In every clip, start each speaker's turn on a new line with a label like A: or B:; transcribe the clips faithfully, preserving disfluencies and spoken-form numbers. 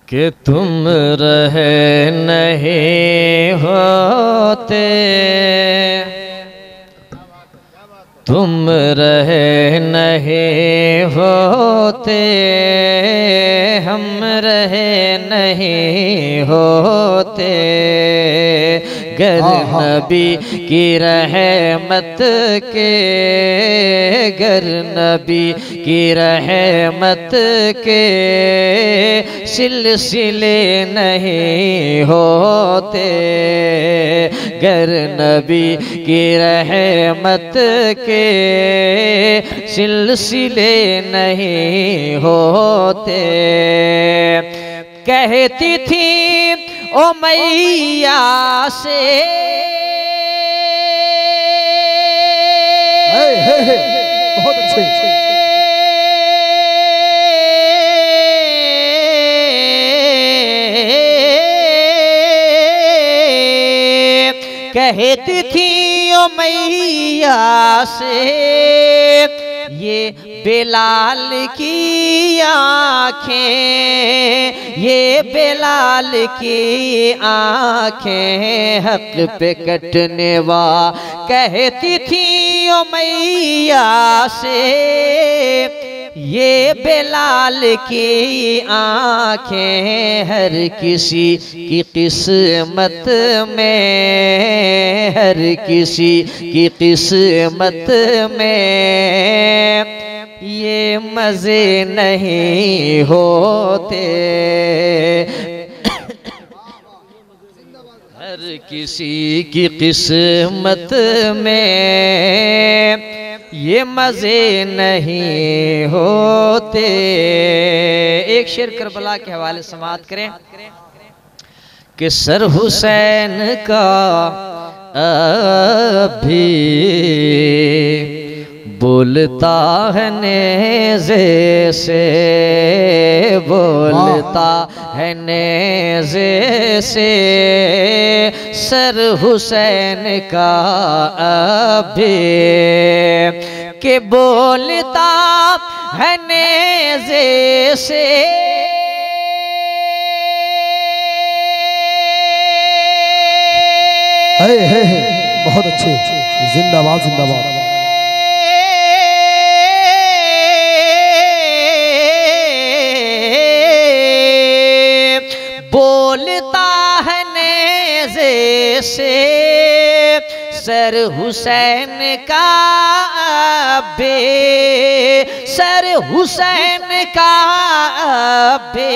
A: कि तुम रहे नहीं होते, तुम रहे नहीं होते, हम रहे नहीं होते, गर नबी की रहमत के, गर नबी की रहमत के सिलसिले नहीं होते, गर नबी की रहमत के सिलसिले नहीं होते। कहती थी ओ मैया से,
B: हे हे हे, बहुत अच्छे।
A: कहती थी ओ मैया से, ये बेलाल की आँखें, ये बेलाल की आँखें हक पे कटने वा। कहती थी ओ मैया से, ये बेलाल की आँखें हर किसी की किस्मत में, हर किसी की किस्मत में ये मज़े नहीं होते, हर किसी की किस्मत में ये मज़े नहीं होते। एक शेर करबला के हवाले समाअत करें कि सर हुसैन का अभी बोलता है नेज़े से, बोलता है नेज़े से, सर हुसैन का अभी के बोलता है नेज़े से।
B: हे हे हे, बहुत अच्छे, जिंदाबाद जिंदाबाद।
A: बोलता है नेज़े से सर हुसैन का अब्बे, सर हुसैन का अब्बे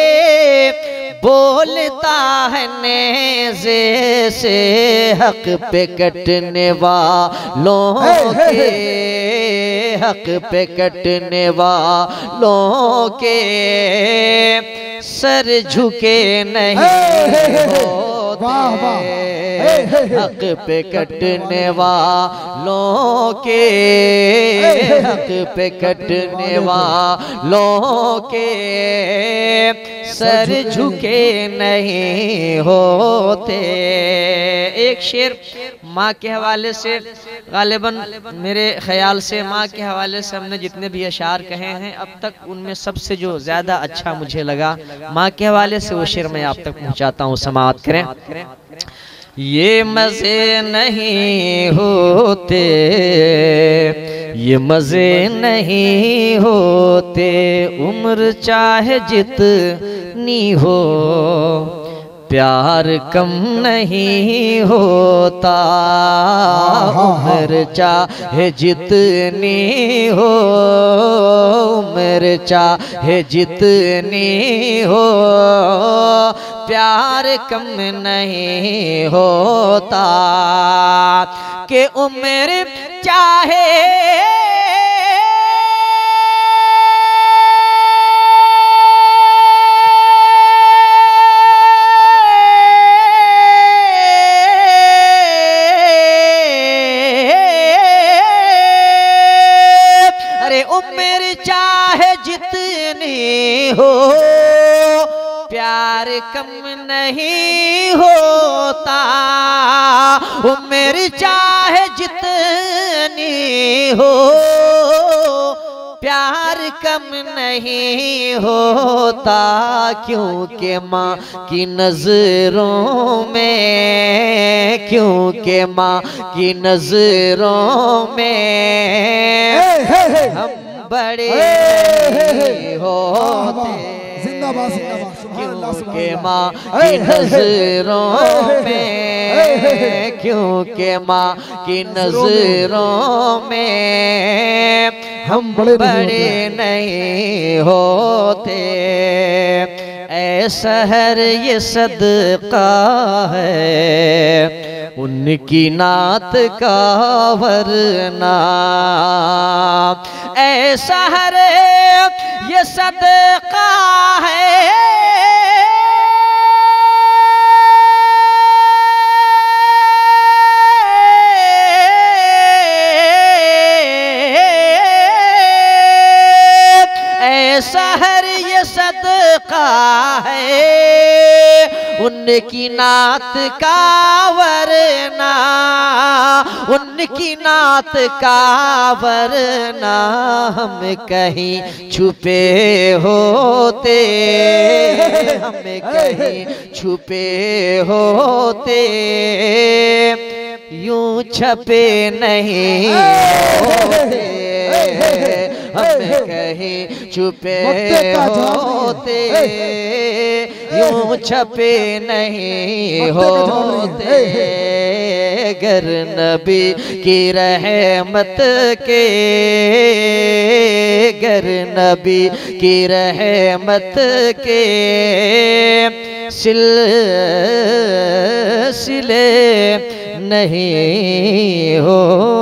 A: बोलता है नेज़े से हक पे कटने वालों के, हक पे कटने वालों के सर झुके नहीं होते, हक पे कटने वालों के, हक पे कटने वालों के सर झुके नहीं होते। एक शेर माँ के हवाले से, गालिबन मेरे ख्याल से माँ के हवाले से हमने जितने भी अशार कहे हैं अब तक उनमें सबसे जो ज़्यादा अच्छा मुझे लगा माँ के हवाले से वो शेर मैं आप तक पहुँचाता हूँ, समाअत करें। ये मज़े नहीं होते, ये मज़े नहीं होते, उम्र चाहे जितनी हो प्यार कम नहीं होता, उम्र चाहे जितनी हो, उम्र चाहे जितनी हो प्यार कम नहीं होता, कि उम्र चाहे उम्र चाहे जितनी हो प्यार कम नहीं होता, उम्र चाहे जितनी हो प्यार प्यार कम नहीं होता, क्योंकि माँ की नजरों में, क्योंकि माँ की नजरों में हम बड़े होते,
B: जिंदाबाद जिंदाबाद,
A: क्योंकि माँ की नजरों में, क्योंकि माँ की नजरों में हम बड़े नहीं होते। ऐ शहर ये सदका है उनकी नात का वरना, ऐ शहर ये सदका है शहर ये सदका है उनकी नात का वरना, उनकी नात का वरना हम कहीं छुपे होते, हम कहीं छुपे होते, यूं छपे नहीं होते, हम कहीं छुपे होते, यूं छपे नहीं होते। गर नबी की रहमत के, गर नबी की रहमत के सिलसिले नहीं हो